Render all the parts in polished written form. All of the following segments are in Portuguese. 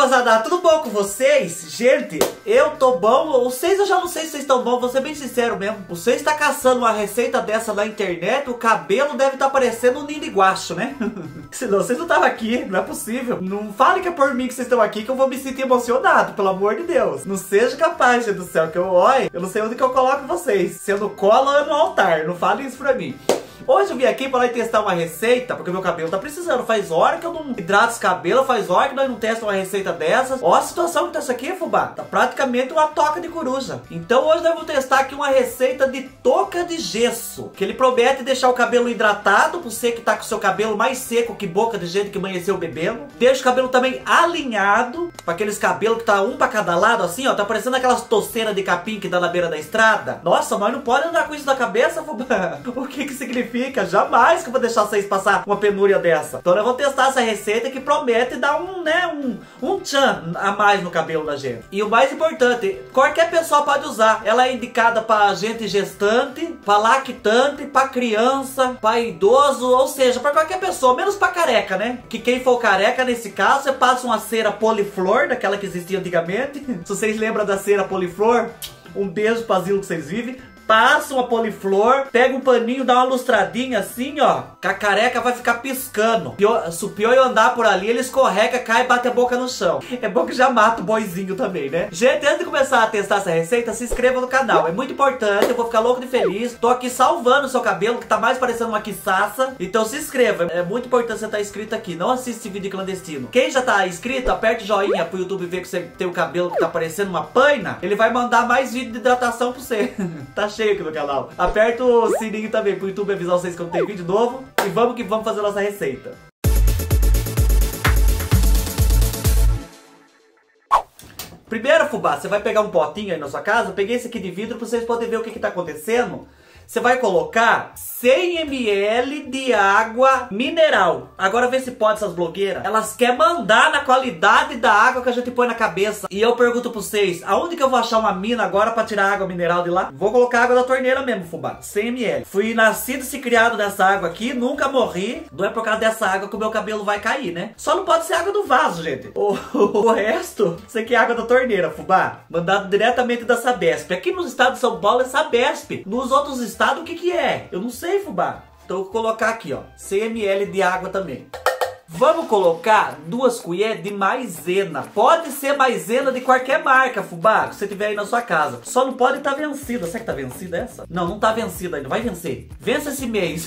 fubazada, tudo bom com vocês? Gente, eu tô bom. Vocês, eu já não sei se vocês estão bom, vou ser bem sincero mesmo. Você está caçando uma receita dessa na internet, o cabelo deve estar parecendo um ninho de guacho, né? Senão vocês não estavam aqui, não é possível. Não fale que é por mim que vocês estão aqui, que eu vou me sentir emocionado, pelo amor de Deus. Não seja capaz, gente do céu, que eu não sei onde que eu coloco vocês. Se eu no colo ou no altar, não fale isso pra mim. Hoje eu vim aqui para testar uma receita, porque meu cabelo tá precisando. Faz hora que eu não hidrato esse cabelo, faz hora que nós não testamos uma receita dessas. Ó a situação que tá isso aqui, fubá. Tá praticamente uma toca de coruja. Então hoje nós vamos testar aqui uma receita de touca de gesso, que ele promete deixar o cabelo hidratado, pra você que tá com o seu cabelo mais seco que boca de gente que amanheceu bebendo. Deixa o cabelo também alinhado, para aqueles cabelos que tá um pra cada lado, assim, ó. Tá parecendo aquelas toceiras de capim que dá na beira da estrada. Nossa, mas não pode andar com isso na cabeça, fubá. O que que significa? Jamais que eu vou deixar vocês passar uma penúria dessa. Então eu vou testar essa receita que promete dar um tchan a mais no cabelo da gente. E o mais importante, qualquer pessoa pode usar. Ela é indicada para gente gestante, para lactante, para criança, para idoso, ou seja, para qualquer pessoa, menos para careca, né? Que quem for careca, nesse caso, você passa uma cera poliflor, daquela que existia antigamente. Se vocês lembram da cera poliflor, um beijo para asilo que vocês vivem. Passa uma poliflor, pega um paninho, dá uma lustradinha assim, ó. Que a careca vai ficar piscando. Se o piolho andar por ali, ele escorrega, cai e bate a boca no chão. É bom que já mata o boizinho também, né? Gente, antes de começar a testar essa receita, se inscreva no canal. É muito importante, eu vou ficar louco de feliz. Tô aqui salvando o seu cabelo, que tá mais parecendo uma quiçaça. Então se inscreva. É muito importante você estar inscrito aqui. Não assista esse vídeo clandestino. Quem já tá inscrito, aperte o joinha pro YouTube ver que você tem o cabelo que tá parecendo uma paina. Ele vai mandar mais vídeo de hidratação pra você. Tá cheio aqui no canal. Aperta o sininho também pro YouTube avisar vocês quando tem vídeo novo. E vamos que vamos fazer a nossa receita. Primeiro, fubá, você vai pegar um potinho aí na sua casa. Eu peguei esse aqui de vidro pra vocês poderem ver o que tá acontecendo. Você vai colocar 100 ml de água mineral. Agora vê se pode essas blogueiras. Elas querem mandar na qualidade da água que a gente põe na cabeça. E eu pergunto pra vocês, aonde que eu vou achar uma mina agora pra tirar água mineral de lá? Vou colocar água da torneira mesmo, fubá. 100 ml. Fui nascido e criado nessa água aqui, nunca morri. Não é por causa dessa água que o meu cabelo vai cair, né? Só não pode ser água do vaso, gente. O resto, você quer água da torneira, fubá. Mandado diretamente da Sabesp. Aqui nos estados de São Paulo é Sabesp. Nos outros estados, o que que é? Eu não sei, fubá. Então eu vou colocar aqui, ó, 100 ml de água também. Vamos colocar 2 colheres de maisena. Pode ser maisena de qualquer marca, fubá, que você tiver aí na sua casa. Só não pode estar vencida. Será que tá vencida essa? Não, não tá vencida ainda. Vai vencer. Vença esse mês.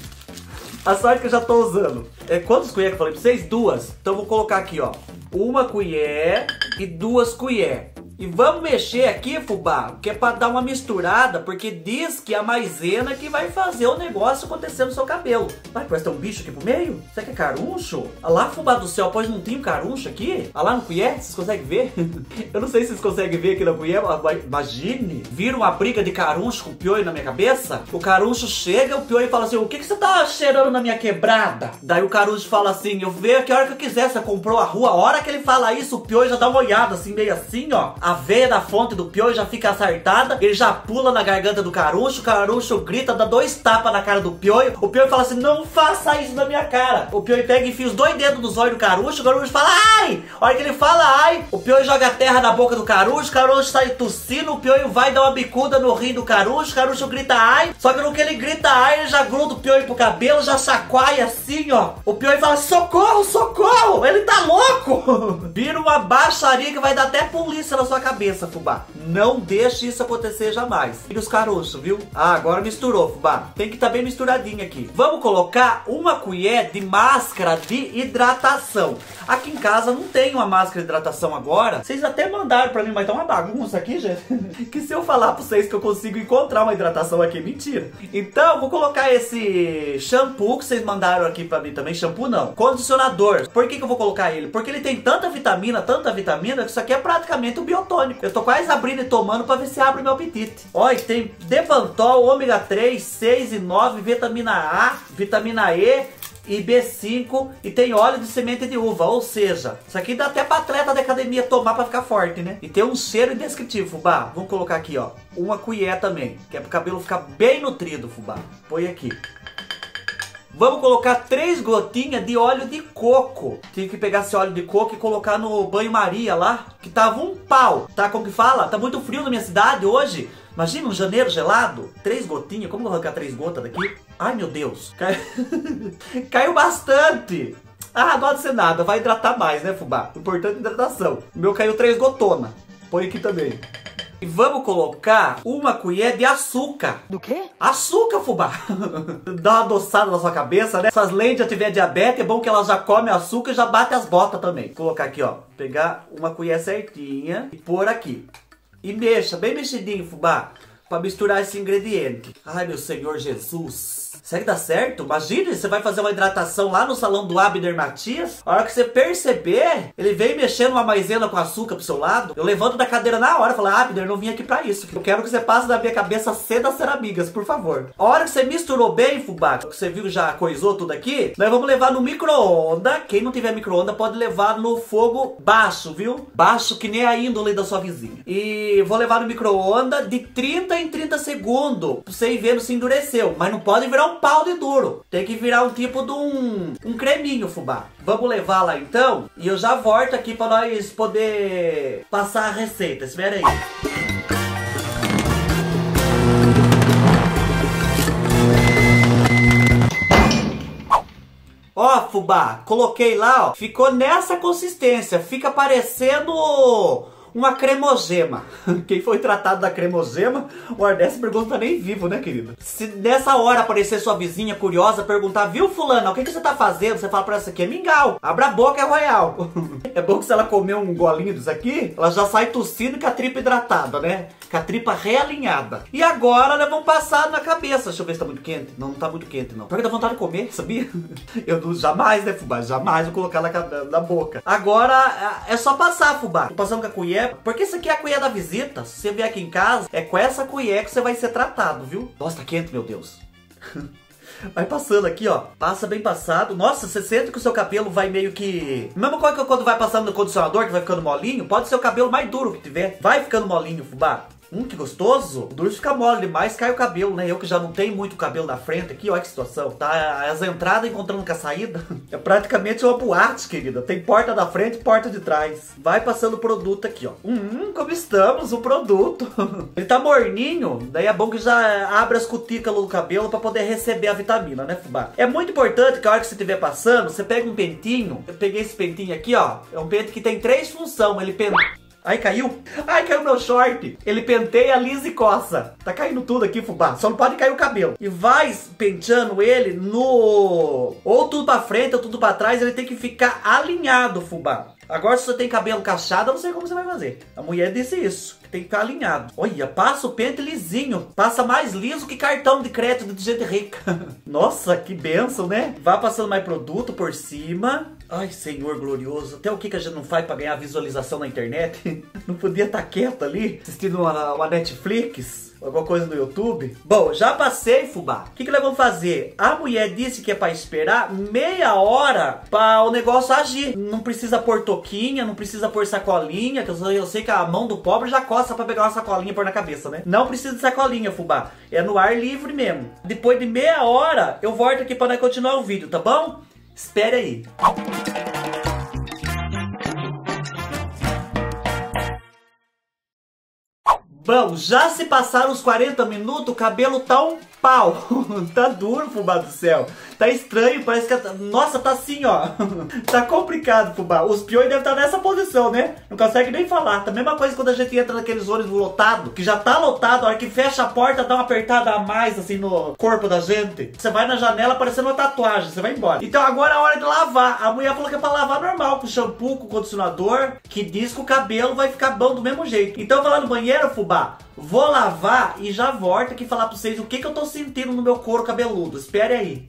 A sorte que eu já tô usando. Quantas colheres que eu falei pra vocês? 2. Então eu vou colocar aqui, ó, 1 colher e 2 colheres. E vamos mexer aqui, fubá, que é pra dar uma misturada, porque diz que a maisena que vai fazer o negócio acontecer no seu cabelo. Vai, parece ter um bicho aqui pro meio? Será que é caruncho? Olha lá, fubá do céu, pode não ter um caruncho aqui? Olha lá no colher, vocês conseguem ver? Eu não sei se vocês conseguem ver aqui na colher, imagine, vira uma briga de caruncho com o piolho na minha cabeça. O caruncho chega, o piolho fala assim, o que que você tá cheirando na minha quebrada? Daí o caruncho fala assim, eu vejo aqui a hora que eu quiser, você comprou a rua. A hora que ele fala isso, o piolho já dá uma olhada assim, meio assim, ó. A veia da fonte do piolho já fica acertada, ele já pula na garganta do caruncho, o caruncho grita, dá 2 tapas na cara do piolho, o piolho fala assim, não faça isso na minha cara. O piolho pega e enfia os 2 dedos nos olhos do caruncho, o caruncho fala, ai! A hora que ele fala, ai, o piolho joga a terra na boca do caruncho, o caruncho sai tossindo, o piolho vai dar uma bicuda no rim do caruncho, o caruncho grita, ai, só que no que ele grita, ai, ele já gruda o piolho pro cabelo, já chacoalha assim, ó. O piolho fala, socorro, socorro, ele tá louco! Vira uma baixaria que vai dar até polícia na sua cabeça, fubá. Não deixe isso acontecer jamais. E os caroços, viu? Ah, agora misturou, fubá. Tem que estar bem misturadinho aqui. Vamos colocar 1 colher de máscara de hidratação. Aqui em casa não tem uma máscara de hidratação agora. Vocês até mandaram pra mim, mas tá uma bagunça aqui, gente. Que se eu falar pra vocês que eu consigo encontrar uma hidratação aqui, mentira. Então, vou colocar esse shampoo que vocês mandaram aqui pra mim também. Shampoo não, condicionador. Por que que eu vou colocar ele? Porque ele tem tanta vitamina, que isso aqui é praticamente um biotônico. Eu tô quase abrindo e tomando pra ver se abre meu apetite. Olha, tem Devantol, ômega 3, 6 e 9, vitamina A, vitamina E e B5 e tem óleo de semente de uva, ou seja, isso aqui dá até pra atleta da academia tomar pra ficar forte, né? E tem um cheiro indescritível, fubá. Vamos colocar aqui, ó, 1 colher também, que é pro cabelo ficar bem nutrido, fubá. Põe aqui. Vamos colocar 3 gotinhas de óleo de coco. Tive que pegar esse óleo de coco e colocar no banho-maria lá, que tava um pau. Tá, como que fala? Tá muito frio na minha cidade hoje. Imagina um janeiro gelado. 3 gotinhas. Como que eu vou arrancar 3 gotas daqui? Ai, meu Deus. Caiu bastante. Ah, não pode ser nada. Vai hidratar mais, né, fubá? Importante hidratação. O meu caiu 3 gotonas. Põe aqui também. E vamos colocar 1 colher de açúcar. Do quê? Açúcar, fubá. Dá uma adoçada na sua cabeça, né? Se as lentes já tiver diabetes, é bom que elas já comem açúcar e já batem as botas também. Vou colocar aqui, ó. Pegar 1 colher certinha e pôr aqui. E mexa, bem mexidinho, fubá, pra misturar esse ingrediente. Ai, meu Senhor Jesus. Será que dá certo? Imagina, você vai fazer uma hidratação lá no salão do Abner Matias. A hora que você perceber, ele vem mexendo uma maisena com açúcar pro seu lado. Eu levanto da cadeira na hora e falo, Abner, não vim aqui pra isso. Eu quero que você passe da minha cabeça cedo ser amigas, por favor. A hora que você misturou bem, fubá, que você viu que já coisou tudo aqui, nós vamos levar no micro-ondas. Quem não tiver micro-ondas pode levar no fogo baixo, viu? Baixo que nem a índole da sua vizinha. E vou levar no micro-ondas de 30 em 30 segundos. Pra você ir vendo se endureceu. Mas não pode virar um pau de duro. Tem que virar um tipo de um creminho, fubá. Vamos levar lá então. E eu já volto aqui pra nós poder passar a receita. Espera aí. Ó, fubá, coloquei lá, ó. Ficou nessa consistência. Fica parecendo uma cremogema. Quem foi tratado da cremogema, o Ardessa pergunta nem vivo, né, querido? Se nessa hora aparecer sua vizinha curiosa, perguntar, viu, fulana, o que você tá fazendo? Você fala pra essa aqui, é mingau. Abra a boca, é royal. É bom que se ela comer um golinho disso aqui, ela já sai tossindo com a tripa hidratada, né? Com a tripa realinhada. E agora, né, vamos passar na cabeça. Deixa eu ver se tá muito quente. Não, não tá muito quente, não. Pior que dá vontade de comer, sabia? Eu não, jamais, né, fubá? Jamais vou colocar na boca. Agora, é só passar, fubá. Tô passando com a colher. Porque isso aqui é a colher da visita. Se você vier aqui em casa, é com essa colher que você vai ser tratado, viu? Nossa, tá quente, meu Deus. Vai passando aqui, ó. Passa bem passado. Nossa, você sente que o seu cabelo vai meio que... Mesma coisa que quando vai passando no condicionador, que vai ficando molinho. Pode ser o cabelo mais duro que tiver. Vai ficando molinho, fubá. Que gostoso. O duro fica mole demais, cai o cabelo, né? Eu que já não tenho muito cabelo na frente aqui, olha que situação. Tá as entradas encontrando com a saída. É praticamente uma boate, querida. Tem porta da frente e porta de trás. Vai passando o produto aqui, ó. Como estamos, o produto. Ele tá morninho, daí é bom que já abre as cutículas do cabelo pra poder receber a vitamina, né, fubá? É muito importante que a hora que você estiver passando, você pega um pentinho. Eu peguei esse pentinho aqui, ó. É um pente que tem 3 funções. Ele Ai, caiu. Ai, caiu meu short. Ele penteia, alisa e coça. Tá caindo tudo aqui, fubá. Só não pode cair o cabelo. E vai penteando ele no... Ou tudo pra frente ou tudo pra trás. Ele tem que ficar alinhado, fubá. Agora, se você tem cabelo cacheado, eu não sei como você vai fazer. A mulher disse isso. Tem que ficar alinhado. Olha, passa o pente lisinho. Passa mais liso que cartão de crédito de gente rica. Nossa, que benção, né? Vai passando mais produto por cima. Ai, Senhor glorioso. Até o que a gente não faz pra ganhar visualização na internet? Não podia estar quieto ali, assistindo uma Netflix? Alguma coisa no YouTube? Bom, já passei, fubá. O que nós vamos fazer? A mulher disse que é pra esperar meia hora pra o negócio agir. Não precisa pôr touquinha, não precisa pôr sacolinha, que eu sei que a mão do pobre já coça pra pegar uma sacolinha e pôr na cabeça, né? Não precisa de sacolinha, fubá. É no ar livre mesmo. Depois de meia hora, eu volto aqui pra nós continuar o vídeo, tá bom? Espere aí. Bom, já se passaram os 40 minutos, o cabelo tá um pau. Tá duro, fubá do céu. Tá estranho, parece que... Nossa, tá assim, ó. Tá complicado, fubá. Os peões devem estar nessa posição, né? Não consegue nem falar. Tá a mesma coisa quando a gente entra naqueles ônibus lotados, que já tá lotado, a hora que fecha a porta, dá uma apertada a mais, assim, no corpo da gente. Você vai na janela parecendo uma tatuagem, você vai embora. Então agora é a hora de lavar. A mulher falou que é pra lavar normal, com shampoo, com condicionador, que diz que o cabelo vai ficar bom do mesmo jeito. Então eu vou lá no banheiro, fubá. Vou lavar e já volto aqui falar pra vocês o que eu tô sentindo no meu couro cabeludo. Espere aí.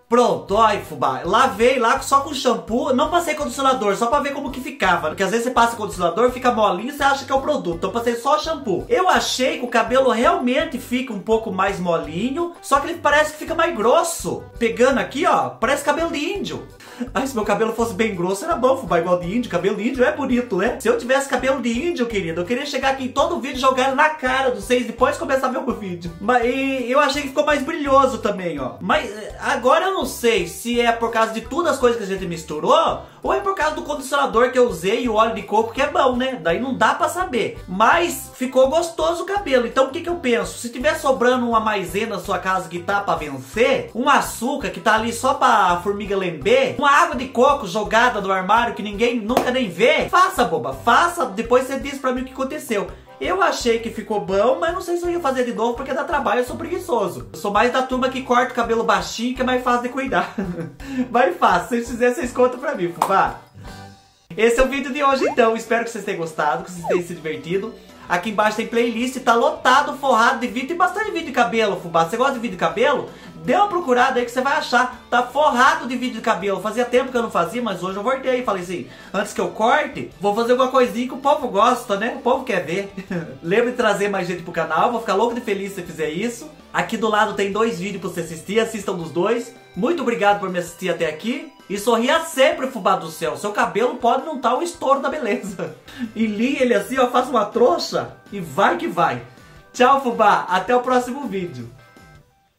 Pronto, olha, fubá, lavei lá só com shampoo, não passei condicionador, só pra ver como que ficava. Porque às vezes você passa condicionador, fica molinho, você acha que é o produto. Então passei só shampoo. Eu achei que o cabelo realmente fica um pouco mais molinho, só que ele parece que fica mais grosso. Pegando aqui, ó, parece cabelo de índio. Ai, se meu cabelo fosse bem grosso, era bom, fubá, igual de índio. Cabelo de índio é bonito, né? Se eu tivesse cabelo de índio, querido, eu queria chegar aqui em todo vídeo, jogar na cara dos vocês, depois começar a ver o meu vídeo. Mas eu achei que ficou mais brilhoso também, ó. Mas agora eu não sei se é por causa de todas as coisas que a gente misturou, ou é por causa do condicionador que eu usei e o óleo de coco, que é bom, né? Daí não dá pra saber. Mas ficou gostoso o cabelo. Então o que que eu penso? Se tiver sobrando uma maisena na sua casa que tá pra vencer, um açúcar que tá ali só pra formiga lamber, uma água de coco jogada no armário que ninguém nunca nem vê, faça, boba, faça, depois você diz pra mim o que aconteceu. Eu achei que ficou bom, mas não sei se eu ia fazer de novo porque dá trabalho, eu sou preguiçoso. Eu sou mais da turma que corta o cabelo baixinho, que é mais fácil de cuidar. Mas fácil, se vocês fizerem, vocês contam pra mim, fubá. Esse é o vídeo de hoje então, espero que vocês tenham gostado, que vocês tenham se divertido. Aqui embaixo tem playlist, tá lotado, forrado de vídeo, tem bastante vídeo de cabelo, fubá. Você gosta de vídeo de cabelo? Dê uma procurada aí que você vai achar. Tá forrado de vídeo de cabelo. Fazia tempo que eu não fazia, mas hoje eu voltei. Falei assim, antes que eu corte, vou fazer alguma coisinha que o povo gosta, né? O povo quer ver. Lembra de trazer mais gente pro canal. Vou ficar louco de feliz se você fizer isso. Aqui do lado tem 2 vídeos pra você assistir. Assistam dos 2. Muito obrigado por me assistir até aqui. E sorria sempre, fubá do céu. Seu cabelo pode não estar o estouro da beleza. Enlie ele assim, ó, faça uma trouxa e vai que vai. Tchau, fubá. Até o próximo vídeo.